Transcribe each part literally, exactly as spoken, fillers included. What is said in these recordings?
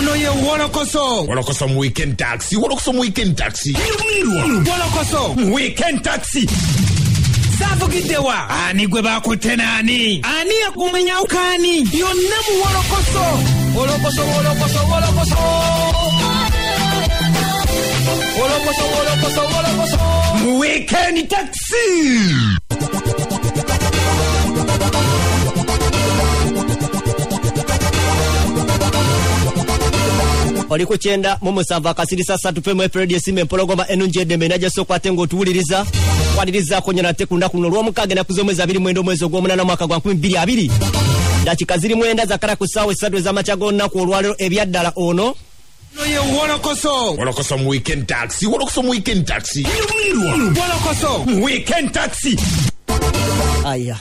ono ye Wolokoso. Wolokoso mu weekend taxi. Wolokoso mu weekend taxi. Wolokoso mu weekend taxi. Savugidewa ani gwe bakutena ani ani akumenya ukani yonna mu Wolokoso. Wolokoso Wolokoso Wolokoso Wolokoso Wolokoso Wolokoso mu weekend taxi. Oli kuchenda mumusava kasirisa satu pe mu Fred Sime Mpologoma enunje edembe naje sokwate ngo tuwuliriza kwadiriza konyana tekunda kuno lwo mukage na kuzomweza abiri mwendo mwezi ogw'omunana mwaka gwa nkumi bbiri abiri dakika ziri mwenda zakara ku ssaawa essatu ez'amakyago nnaku olwaliro ebyaddala ono Noye Wolokoso. Wolokoso mu weekend taxi. Wolokoso mu weekend taxi. Wolokoso mu weekend taxi. Aya.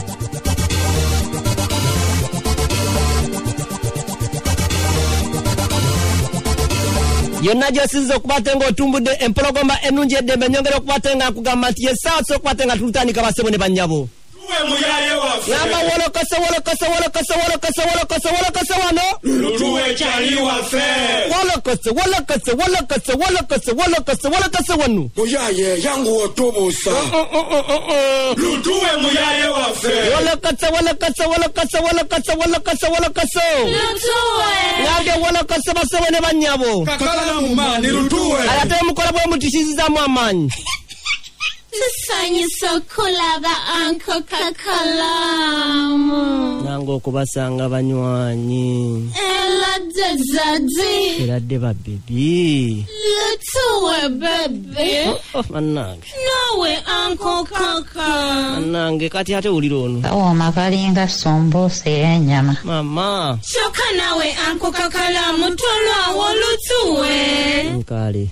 Yonna josinzo okubatenga otumbudde Empologoma enunje edembe nyongera okubatenga akugamba nti yesaaso okubatenga tulutandika basebo ne bannyabo. Muyaye waffe. Yamba Wolokoso Wolokoso Wolokoso Wolokoso Wolokoso Wolokoso wano. Lutuwe chali waffe. Wolokoso Wolokoso Wolokoso Wolokoso Wolokoso Wolokoso wano. Muyaye yangu otobusa. Lutuwe muyaye waffe. Wolokoso Wolokoso Wolokoso Wolokoso Wolokoso Wolokoso. Lutuwe. Nalde Wolokoso basebo ne bannyabo. Kakala mu mani lutuwe. Ayate mukola bwe mutishiziza mu amanyi. Tusanyusa kulaba Anko Kakalamu. Nango okubasanga banywanyi. Eladde zadi. Eradde babibi. Lutuwe bebe. Oh, mannange. Nawe Anko Kaka. Mannange kati ate ulira ono. Kawoma kalinga sombusa y'ennyama. Mama. Shoka nawe Anko Kakalamu tolwawo lutuwe. Nkale.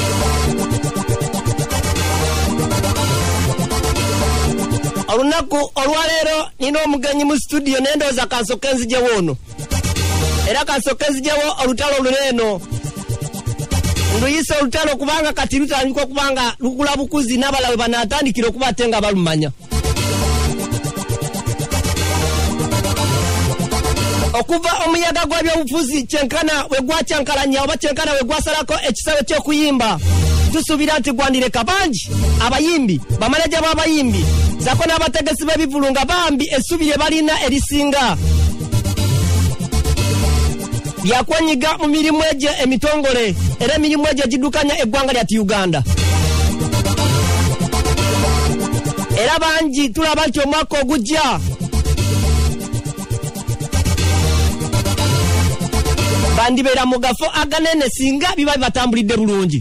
Olunaku olwaleero nina omugenyi mu studio nendoza kansoke nzijewo ono. Era kansoke nzijewo olutalo luneeno. Nduyise olutalo kubanga kati lutandika okubanga lukula bukuzi n'abalawe banaatandikira okubatenga balumanya. Okuva omuyaga gw'ebyobufuzi kyenkana we gwakyankalanya oba kyenkana we gwasalako ekisawe ky'okuyimba. Tusubira nti gwandireka bangi abayimbi bamaleja b'abayimbi zako n'abategesi b'ebivulunga bambi essubi lye balina erisinga byakwenyiga mu mirimu egyo emitongole era emirimu egyo egiddukanya eggwanga lyati Uganda. Era bangi tulaba nti omwaka ogujja bandibeera mu gafo aganene singa biba bibatambulidde bulungi.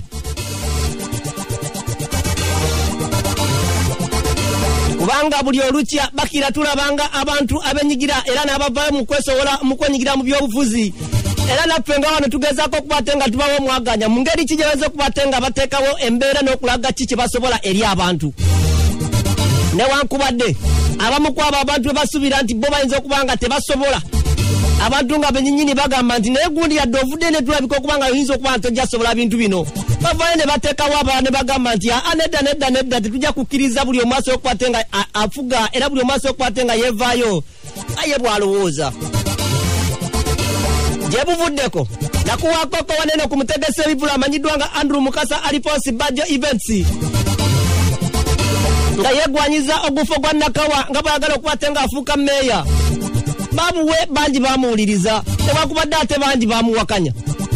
Kubanga buli olukya bakira tulabanga abantu abenyigira era n'abava mu kwesobola mu kwenyigira mu byobufuzi. Era naffe nga wano tugezaako okubatenga tubawo mwaganya mu ngeri ki gye bayinza okubatenga bateekawo embeera n'okulaga ki kye basobola eri abantu. Newankubadde abamu ku abo abantu bebasubira nti bo bayinza okuba nga tebasobola. Abantu nga benyinyini bagamba nti naye gundi yadde ovudde ne tulabika okuba nga oyinza okuba nga tojasobola bintu bino. Bavayo ne bateekawo abalala ne bagamba nti nedda nedda nedda tetujja kukkiriza buli omu asobola okukwate nga afuga era buli omu asobola okukwate nga yeevaayo aye bw'alowooza. Gye buvuddeko nakuwaakoko wanene ku mutegesi ebivulu amanyiddwa nga Andrew Mukasa Aliposi Badjo Events nga yeegwanyiza ogufo gwa Nakawa nga bwayagala okukwate nga afuuka mmeeya. Bamuwe bangi bamuwuliriza tewakubadde ate bangi bamuwakanya.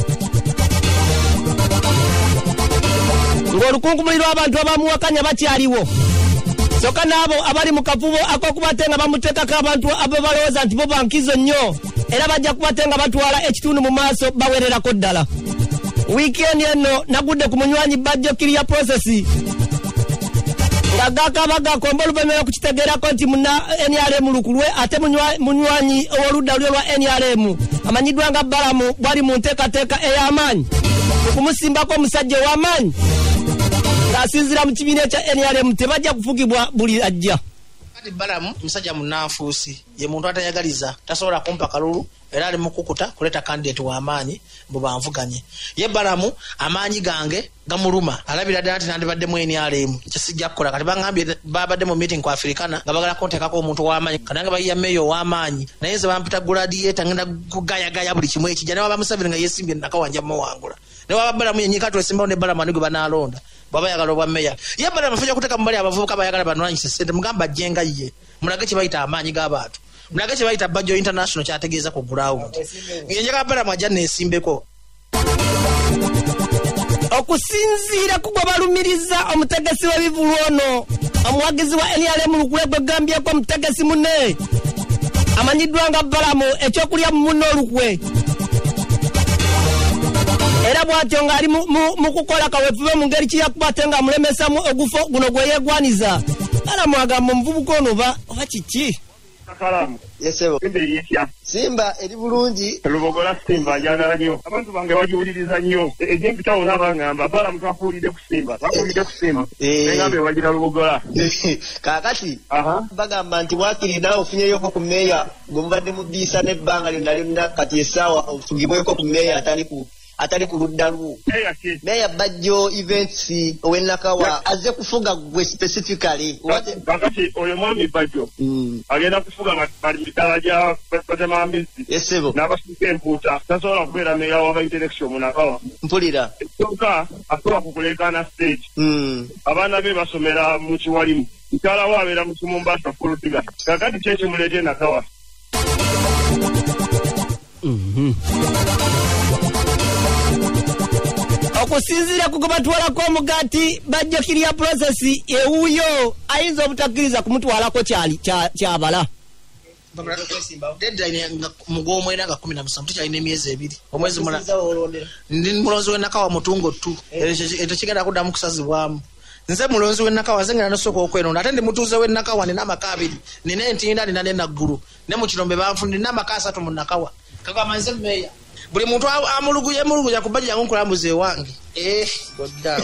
Ng'olukunkumuli lw'abantu abamuwakanya bakyaliwo. Soka n'abo abali mu kavubo ak'okubate nga bamuteekako abantu abo balowooza nti bo bankizo nnyo era bajja kubate nga batwala ekitundu mu maaso bawererako ddala. Wiikendi eno nagudde ku munywanyi Badjo Kiriya Process nga gakaba gakomba oluvannyuma okukitegeerako nti muna N R M lukulwe ate munywanyi ow'oludda lulyo lwa N R M amanyiddwa nga Balamu bwali mu nteekateeka ey'amaanyi okumusimbako omusajja ow'amaanyi ng'asinziira mu kibiina ekya N R M tebajja kufugibwa buli ajja. Kati Balamu musajja munanfuusi ye muntu atayagaliza tasobola kumpa kalulu era ali mukukuta kuleta candidate wa amaanyi mbu banvuganye. Ye Balamu amaanyi gange gamuluma alabira ddala ati nandibadde mu N R M kisijja kukola kati bangambye babadde mu meeting kwa Africana nga bagala kontekako omuntu w'amaanyi kananga bayiya meyo w'amaanyi naye ze bampita gladiator ngenda kugayagaya buli kimu ekijja ne waba Museveni nga yesimbye nakawanja muwangula ne waba Balamu yenyika twesimbawo ne Balamu ani gwe banaalonda baba yagala obwa meya ye Balamu afanya kuteka mu bali abavubuka bayagala banwanyi sente mugamba jenga ye mulage kye bayita amaanyi g'abantu mulage kye bayita Bajjo International kyategeeza ku ground yenjeka Balamu ajja neesimbeko okusinziira ku gwe balumiriza omutegesi w'ebivulu ono omuwagizi wa N R M Lukule gwe gambyeko omutegesi munne amanyiddwa nga Balamu ekyokulya mu munne olukwe era bw'atyo ng'ali mu kukola kaweefube mu ngeri kiyakubate nga amulemesamu ogufo guno gwe yeegwaniza Balamu agamba omuvubuka ono oba kiki Kalamu. Yesebo. Simba yitya. Simba eri bulungi. Lubogola Simba njagala nnyo. Abantu bange bajiwuliriza nnyo. Ejempita ona bangamba Balamu twakuulidde ku Simba. Twakuulidde ku Simba. Engambe bagira Lubogola. Kaakati. Aha. Bagamba nti wakiri naawe ofunyeyoko ku meeya gwe muddiisa n'ebbanga lyonna lyonna kati essaawa ofugibweko ku meeya atali ku atali ku ludda lwo. Meya Bajjo events ow'Ennakawa azze kufuga gwe specifically. Kakati oyo mwami Bajjo agenda kufuga bali mitala gya Batema Mbisi. Yesebo. N'abasika empuuta tasobola kubeera meya wa interaction mu Nakawa. Mpulira. Kyokka asobola kukuleekaana stage. Abaana be basomera mu Kiwalimu. Mukyala we abeera mu Kimumbasa Fulusiga. Kakati kye kimuleeta Nakawa. okusinziira ku kubatwalako omugati Bajjo kirya process ewuyo ayinza obutakkiriza kumutwalako kyabala deadline mugwomwera nga kumi na musanvu tukyalina emyezi ebiri omwezi mulala ndi mulonzi w'Ennakawa mutungo tu ekyo kigenda kuddamu kusazibwamu nze mulonzi w'Ennakawa nze ngenda nosooka okweronda ate ndi mutuuze w'Ennakawa nina amaka abiri nina entinda nina n'enaggulu ne mu Kirombe banfuna nina amaka asatu mu Nakawa kagamba nze meeya buli muntu amuluguye muluguya ku Bajjo yangu nkulambuza ewange eh goddawo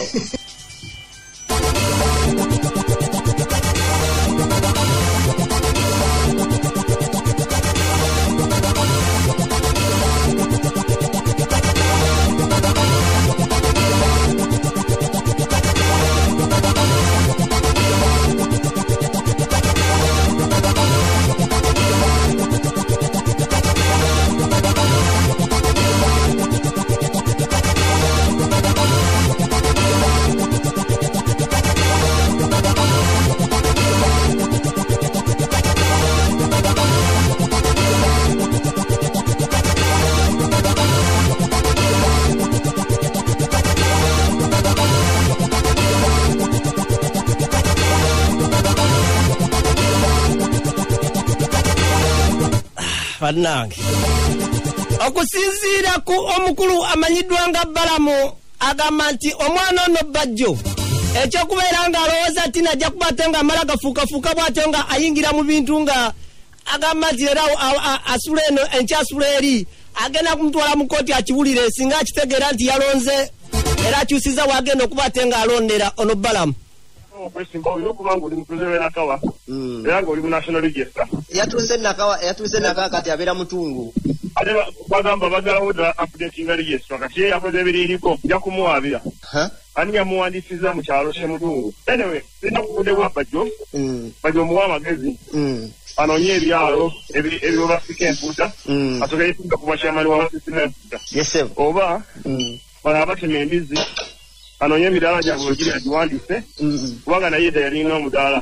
Fannange okusinziira ku omukulu amanyiddwa nga Balamu agamba nti omwana ono Bajjo ekyokubeera nga alowooza ati najja kubate nga amala gafuukafuuka bw'atyo nga ayingira mu bintu nga agamba nti era asula eno enkyasula eri agenda kumutwala mu kooti akiwulire singa akitegeera nti yalonze era akyusiza wagenda okuba ate nga alondera ono Balamu okwesimba olina okuba ng'oli mutuuze w'Ennakawa era ng'oli mu national register. Yatuuze Nakawa yatuuze Nakawa kati abeera mutungu. Ate bagamba bagalawo dda updating register kati ye yakoze ebiriiriko nja kumuwaabira. Ani yamuwandiisiza mu kyalo kye Mutungu. Anyway sirina kukuddewa Bajjo Bajjo omuwa amagezi anoonye ebyalo ebyo basika empuuta asooka yeesinga ku bwakyamani wa basisina empuuta oba bano abatema embizi anoonye emidaala gyabwe egiri agiwandiise kubanga naye edda yalina omudaala.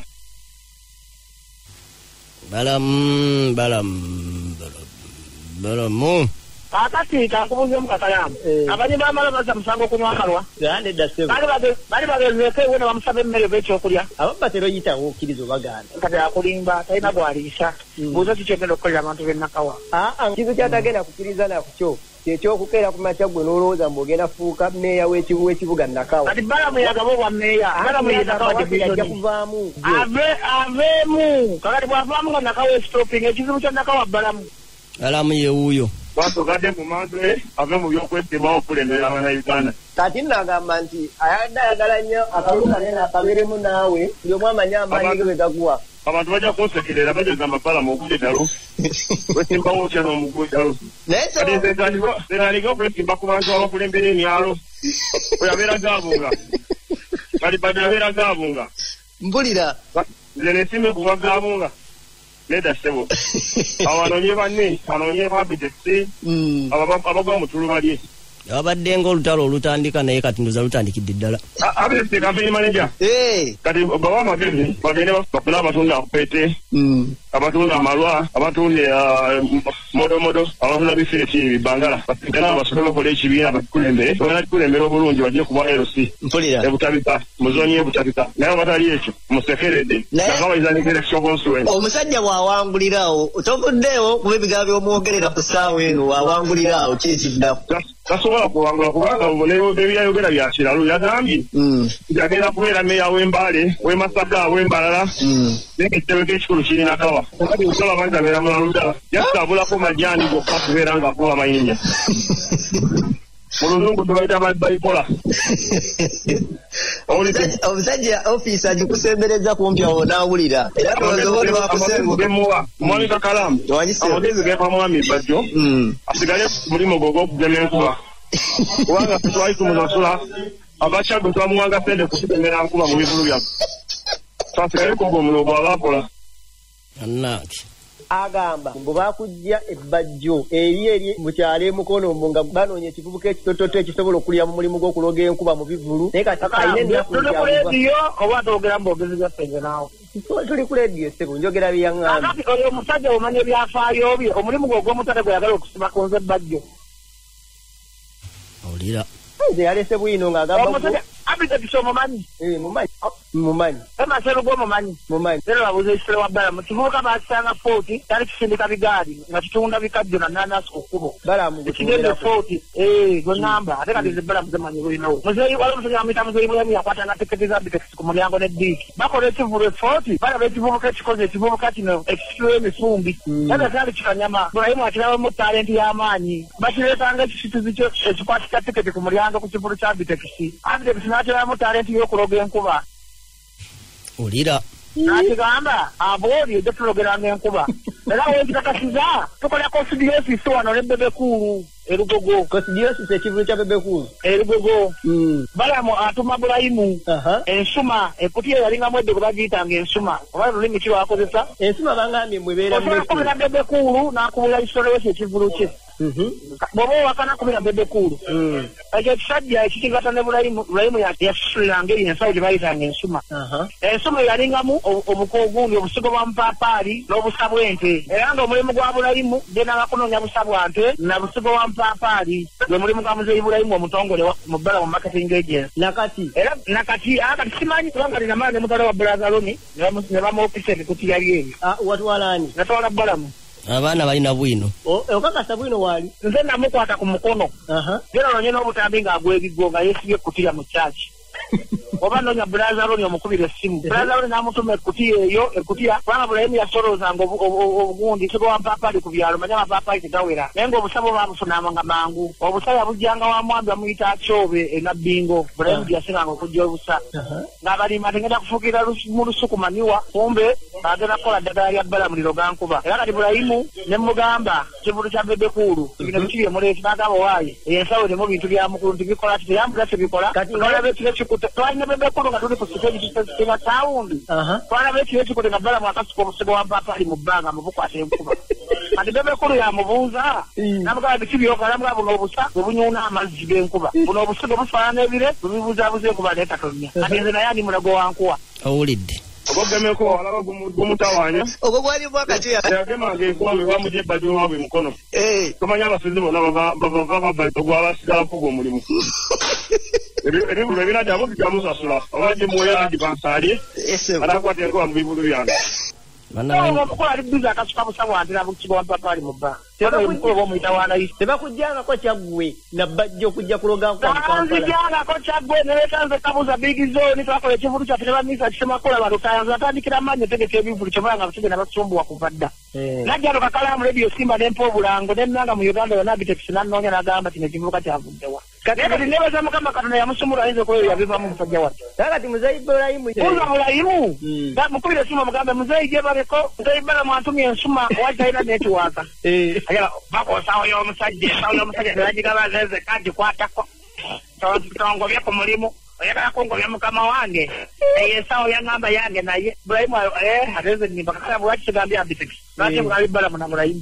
Balamu Balamu Balamu kakati kankubuuza mu Kakalamu abanyi bamala baza musango kunywa akalwa bali bagezeeko ewe ne bamusaba emmere oba ekyokulya abo batera oyitawo okkiriza obaganda kati akulimba talina gwaliisa buuza kikyogenda okukolera abantu b'Ennakawa kizu kyatagenda kukkiriza nakukyo kyekyokukeera ku makya gwe n'olowooza mbw'ogenda fuuka mmeeya w'ekibuga Nakawa kati Balamu yagaba obwa mmeeya Balamu yajja kuvaamu aveemu kakati bw'avaamu nga Nakawa estoping ekizibu kya Nakawa Balamu Balamu yewuuyo basogadde mu maaso ave mu byokwesimbawo okulemera Abannayuganda. Kati nagamba nti ayadde ayagala nnyo akaluka nena akabeeremu naawe buli omu amanye amaanyi ge bwe gaguwa. abantu bajja kunsekerera bajja gamba Balamu okudetalo wesimbawo otya n'omugudalo senaliga okwesimba ku bantu abakulembera emyalo oyabeera gaabunga kali badi abeera gaabunga mpulira nze nesime kuba gaabunga nedda ssebo awanonye banne anonye babitesi abagwa mu tulu balye abadde ng'olutalo olutandika naye kati ndoza lutandikidde ddala abese campaign manager kati bawa amagezi bagende bafuna abatunda akupete abatunda amalwa abatunda modomodo abafuna bifiriti bibangala basigala basobola okukola ekibiina bakikulembere bagenda kikulembera obulungi bajje kuba L C ebutabika muzonyi ebutabika naye abatali ekyo musekeredde nakabaizaniko election constituency omusajja bw'awangulirawo tovuddeewo kuba ebigambo by'omwogerera ku ssaawa eno bw'awangulirawo kiikiddaku tasobola kuwangula kubanga ebyayogera bya kiralu yagambye agenda kubeera meya w'Embale w'Emasaka w'Embalala n'ekitebe k'ekikulu kirina kawa kati nsaba bangi abeera mulaludala yasaabulako majaani gokka kubeera nga akola mayinja mu luzungu tubayita bayipola omusajja ofiisi agikusembereza kumpi awo n'awulira era gemuwa omwami Kakalamu amagezi gepa mwami Bajjo asigale mulimu gwo gw'okugema enkuba kubanga twali tumusasula abakyagwe twamuwanga sente kututemera nkuba mu bivulu byaffe twasigale kugwa omulogo abakola annaki agamba mbu bakujja ebbajjo eri eri mu kyalo emukono mbu nga banoonya ekivubuka ekitototo ekisobola okulya mu mulimu gw'okuloga enkuba mu bivulu naye kati alina tuli ku lediyo oba twogera mu bwogezi byaffe naawe tuli ku lediyo sebo njogera byeyaŋŋamba kati oyo omusajja omanya ebyafaayo bye omulimu gwe ogw'omutale gwe yagala okusima ku nze ebbajjo awulira nze yalese bwino ng'agamba abita kisomumanyi mumanyi mumanyi emasero gwomumanyi mumanyi lero babuuza ekisero wa Balamu kivubuka baakisanga footi tali kisindika bigaadi nga kitunda bikajjo na nanasi ku kkubo ekigende footi gwe ŋŋamba ate kati ze Balamu zemanyi bulinawo muzeeyi waliwo omusajja bamuyita muzeeyi Bulamu yakwatanga tiketi za bitekisi ku mulyango n'eddiiki bakola ekivulu efooti balaba ekivubuka ekikoze ekivubuka kino ekisitula emifumbi naye kyali kikanyama Bulayimu akirabamu talenti y'amaanyi bakireetanga ekisituzi kyo ekikwatisa tiketi ku mulyango ku kivulu kya bitekisi abitekisi n'akirabamu talenti y'okuloga enkuba olira n'akigamba abooli ejja tulogeranga enkuba era wenkikakasiza tukola kosidiyosisi wano ne bebekulu erugogo kosidiyosisi ekivulu kya bebekulu erugogo Balamu atuma Bulayimu ensuma ekutiya yalingamu edde gwe bagiyitanga ensuma oba lulimi ki lwakozesa ensuma bangambye mwebeera kubira bebekulu n'akubula ekisolo kye ekivulu kye bw'oba owakana kubira bebekulu ekyo ekisajja ekikigata ne Bulayimu Bulayimu yasusuliranga eri ensawo gye bayitanga ensuma ensuma yalingamu obuko ogundi obusigo bwa mupaapaali n'obusa bw'ente era ng'omulimu gwa Bulayimu genanga kunoonya busa bwa nte na busigo bwa mupaapaali gwe mulimu gwa muzeeyi Bulayimu omutongole mu Balamu marketing agency nakati era nakati akati simanyi kubanga linamala ne mutala wa Brazaloni ne bamuokisa ekikutiya lyeri watwalaani natwala Balamu abaana balina bwino okakasa bwino waali nze namukwata ku mukono gera nonye n'obutambi ng'agwebigo nga yeesibye ekkutiya mu kyaki oba nonya Brazaloni omukubira essimu Brazaloni n'amutuma ekkutiya eyo ekkutiya kubanga Bulayimu yasolozanga obugundi sigo wa mpaapaali ku byalo manya amapaapaali tegawera naye ng'obusabo baabufunanga mangu obusa yabujjanga wa mwambi amuyita Akyobe e Nabbingo Bulayimu gye yasinganga okujja obusa ng'abalimi atengenda kufuukira mu lusuku maniwa kumbe agenda kukola ddagala lya Balamu liroga nkuba era kati Bulayimu ne mugamba kivulu kya bebekulu bino bikiri emuleeti n'agamba waayi ensawo ne mu bintu bya mukulu ntibikola titeyambula tebikola olaba ekiro ekikutte twalina bebekulu nga tuli ku siteegi kisinga tawundi twalaba ekiro ekikutte nga Balamu akasuka omusigo wa mpaapaali mu bbanga mubukwata enkuba kati bebekulu yamubuuza namugamba biki byokola namugamba buno obusa bwe bunyuuna amazzi g'enkuba buno obusigo bufaanana ebire bubibuuzaabuza enkuba naye katonya kati nze naye ani mulago wa nkuwa owulidde obogemeko walaba gumutawanya ogwo gwali bwakati yagemanga enkuba bwe bamugye ebbajjo waabwe mukono tomanya abasizi bonna bava babbaito gwabasigala kuga omulimu ebibulu ebinajja abo bigamusasula oba gimuweera agibansalye anakwata enkuba mu bibulu byange omukola ali biza akasuka busa bwantera bukigo wampapaali mu bba omukulu oba omuyita wanayisi tebakujjangako kyaggwe nabbajja okujja kuloga nzijangako kyaggwe newetanze kabuza bigizoni twakola ekivulu kyaffe ne bamiisa kisemakola balutayanza atandikira amaanyi otegeka ebivulu kyobanga basigenda basumbuwa kuva dda najja no Kakalamu lediyo Simba nempa obulango nennanga mu Uganda yonna abitekisi nannoonya n'agamba kino ekivubuka kyavuddewa kati nebaza mukama katonda yamusumula ayinza okuba yabivamu musajja wate kati muzeyi Ibrahimu uza mulayimu mukubira essuma mugambe muzeyi gyebaleko muzeyi balamu antumye ensuma watalina netiwaaka ayala bakosawo y'omusajja esawo y'omusajja nebagigaba zeze kadi kwatako tongobye ku mulimu oyagala kungobya mukama wange eyesawo yaŋŋamba yange naye Ibrahimu ateze nnimba kakala bwaki kigambye ambitiki lwaki mugabi balamu na mulayimu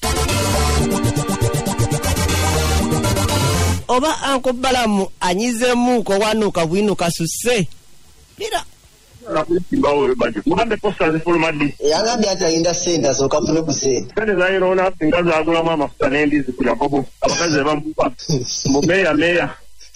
oba anko Balamu anyizemu ko wanuka bwinuka susse mira mugambe posta zifulumadi yangambye ati ayinda ssente asooka fune ku ssente sente zayirona singa zagulamu amafuta n'endizi ku yakobo abakazi ebamupa mbu meya meya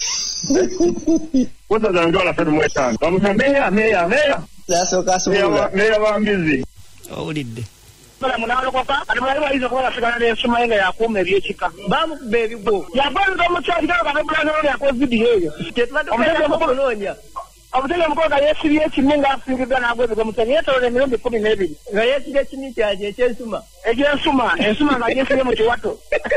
posta zange wala satu mu etaano bamusa meya meya meya zasooka asumulula meya bambizi owulidde Balamu n'alokoka ati bali bayinza kuba basigala n'ensuma ye nga yakuuma ebyekika bamukuba ebigo yagwanza omukyali kaloka nebulaza loli yakola vidiyo eyo tetubaokunoonya omusajja omukolo nga yeesibye ekimi ng'asingiddwa n'agwa ebigo musajja yeetolola emirundi kkumi n'ebiri nga yeesibye ekimi kyaki ekyensuma ekyensuma ensuma nga gyesibye mu kiwato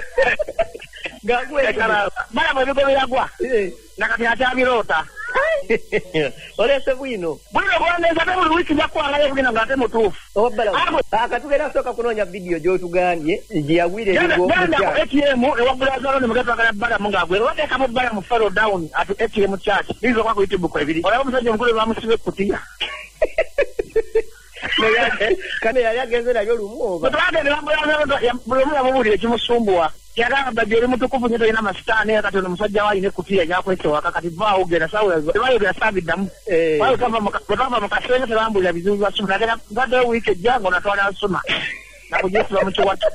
Balamu ebigo byagwa nakati atyabiroota olese bwino bwino bwaneza ne buli wiiki njakuwangayo ebugenda ng'ate mutuufu akatugenda asooka kunoonya vidiyo gy'otugambye gye yagwira ebigo genda ku A T M ewagulazalo ne mugatwagala Balamu ng'agwera wateekamu Balamu fellow down ati A T M church biza okwa ku YouTube ku ebiri olaba omusajja omukulu bamusiba ekkutiya kane yali agenze nabyo lumu oba butwagende bambulazalo buli omu yamubuulira ekimusumbuwa yagamba bajja oli mutukuvu nyo tolina masitaani kati ono musajja waayina ekkutiya gyakwekewaka kati vaawo genda sawebayogera saabiddamu bwetwava mu kasenge tebambulira bizibu bya suma nagenda gaddeyo wiiki ejja ng'onatwala nsuma nakugisiba mu kiwato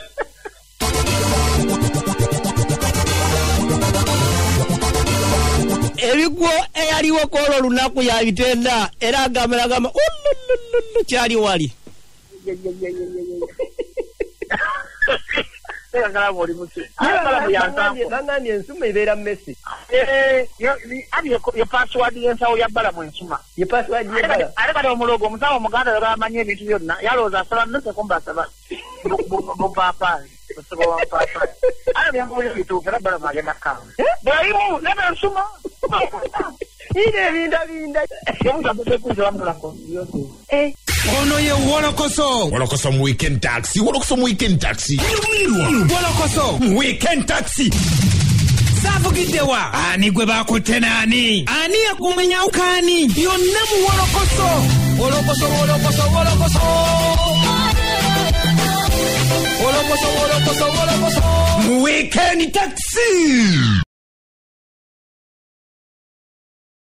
ebigwo eyaliwo kwolwo olunaku yabitenda era agamba nagamba ululululu kyali wali bangambye ensuma ebeera mmesi ye password y'ensawo ya Balamu ensuma ye password y'ebala ate kati omulogo omusawo omuganda yagala amanyi ebintu byonna yalowooza asaba nnose kumba asaba bupaapaali osoba wapaapaali ate byankubuulira bituufu era Balamu agenda kaamu bulayimu nebe ensuma ine ebinda binda yomusabuekuza wamulako ono ye wolokoso wolokoso mu weekend taxi wolokoso mu weekend taxi wolokoso mu weekend taxi savugiddewa ani gwe bakutte naani ani yakumenya ukani yonna mu wolokoso wolokoso wolokoso wolokoso wolokoso wolokoso wolokoso mu weekend taxi